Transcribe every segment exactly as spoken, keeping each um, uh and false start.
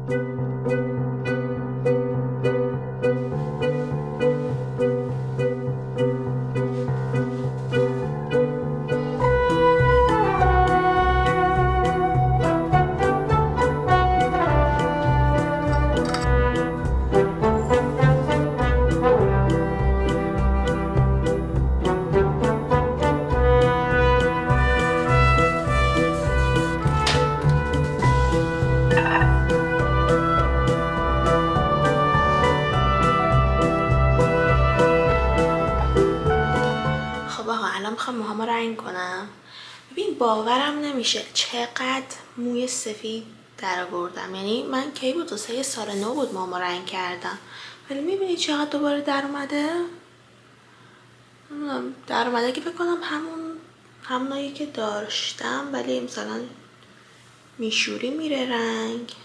میخوام موهامو رنگ کنم. ببین باورم نمیشه چقدر موی سفید در آوردم. یعنی من کی بود واسه یه سال نو بود موهامو رنگ کردم، ولی میبینی چقدر دوباره در اومده. نمیدونم در اومده که بکنم همون همونایی که داشتم، ولی مثلا میشوری میره رنگ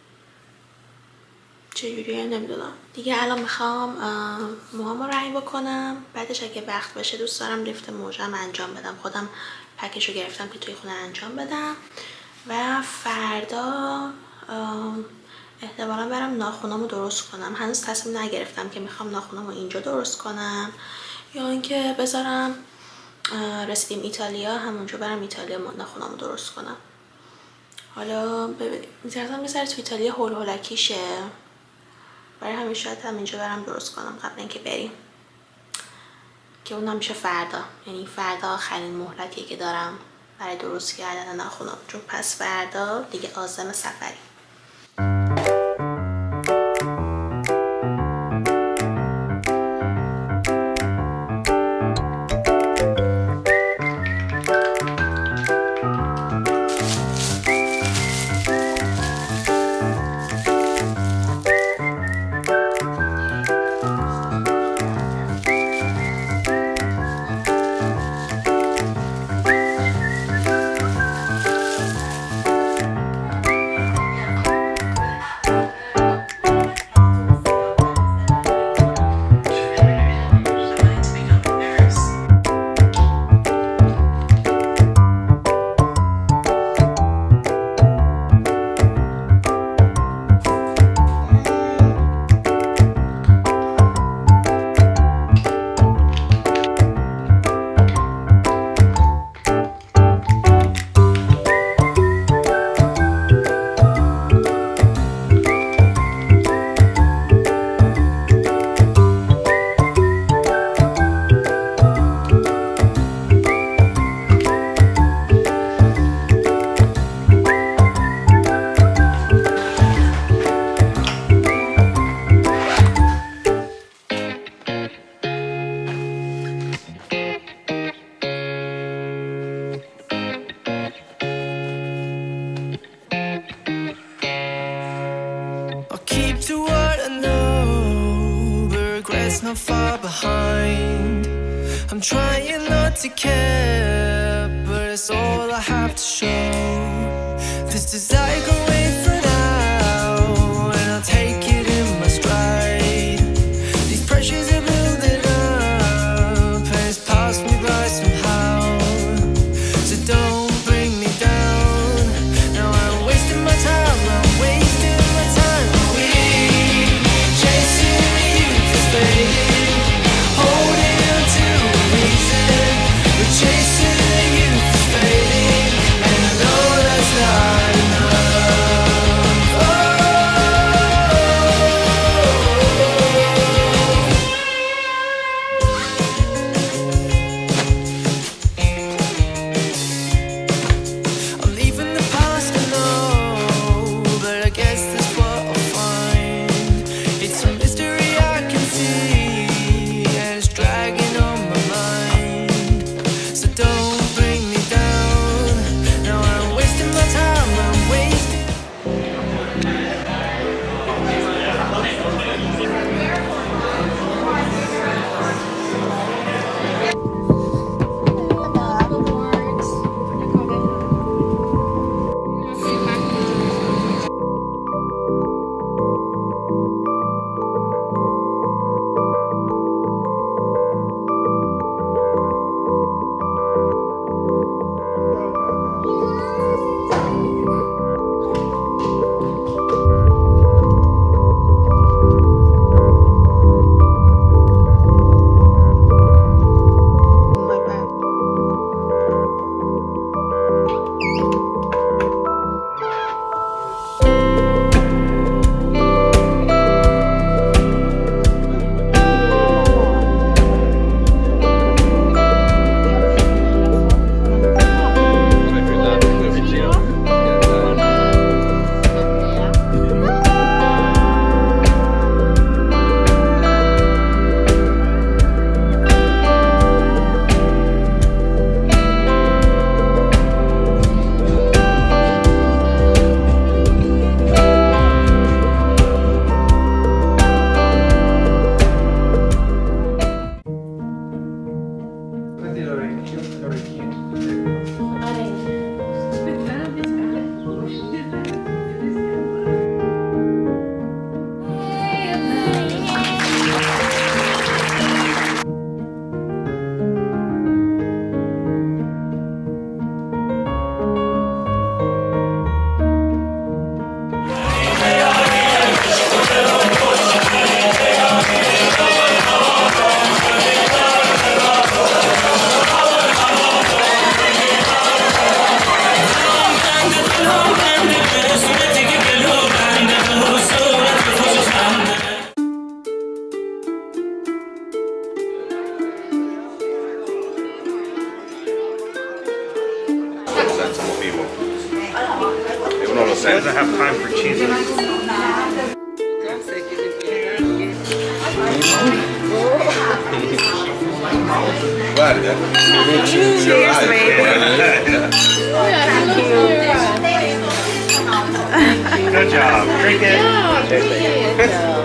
چجوریه نمیدونم دیگه. الان میخوام موهامو رنگ بکنم، بعدش اگه وقت باشه دوست دارم لیفت موجم انجام بدم. خودم پکشو گرفتم که توی خونه انجام بدم و فردا احتمالا برم ناخونامو درست کنم. هنوز تصمیم نگرفتم که میخوام ناخونامو اینجا درست کنم یا اینکه بذارم رسیدیم ایتالیا همونجا برم ایتالیا ناخونامو درست کنم. حالا ببینیم میترسم بذاره تو ایتالیا هول هولکیشه، برای همین شاید هم اینجا برم درست کنم قبل اینکه بریم، که اونم میشه فردا. یعنی فردا آخرین مهلتیه که دارم برای درست کردن ناخونام، چون پس فردا دیگه عازم سفری. To what I know, but regrets not far behind. I'm trying not to care, but it's all I have to show. This desire go away for now, and I'll take it in my stride. These pressures are building up, and it's passed me by somehow. So don't bring me down. Now I'm wasting my time, I'm wasting my time. Chasing the youth is fading, and I know that's not enough. it. Cheers, thank you.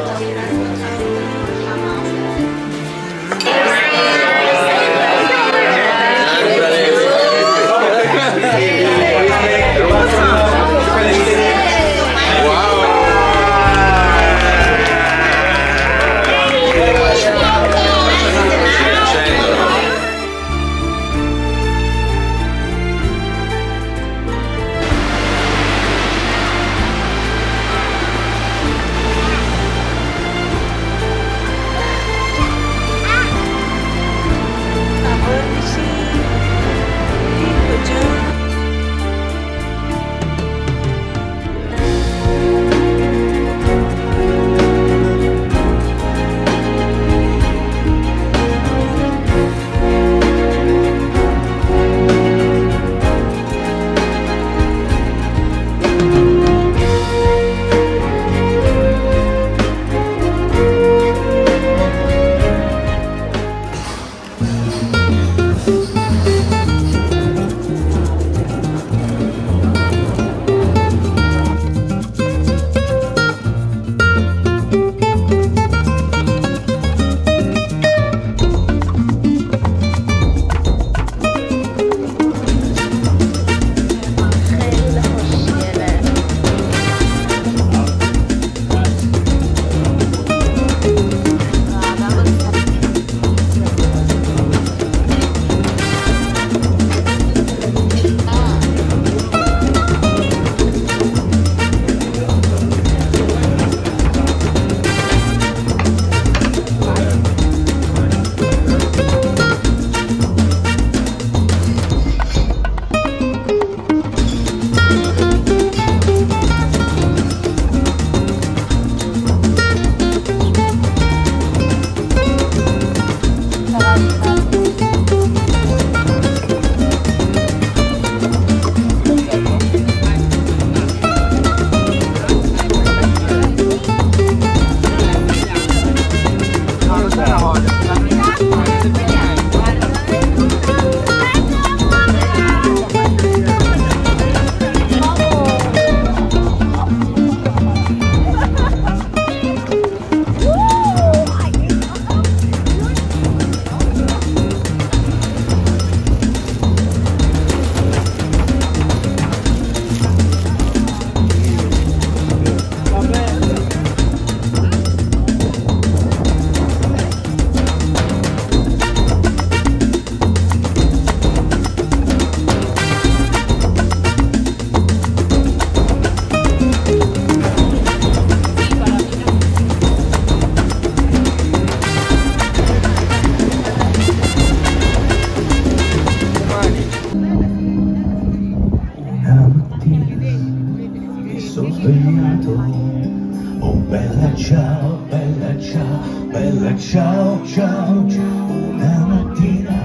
Oh bella ciao, bella ciao, bella ciao, ciao, ciao. Una mattina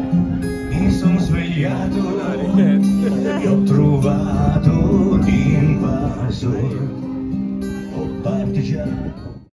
mi sono svegliato e ho trovato l'invasore. Oh partigiano.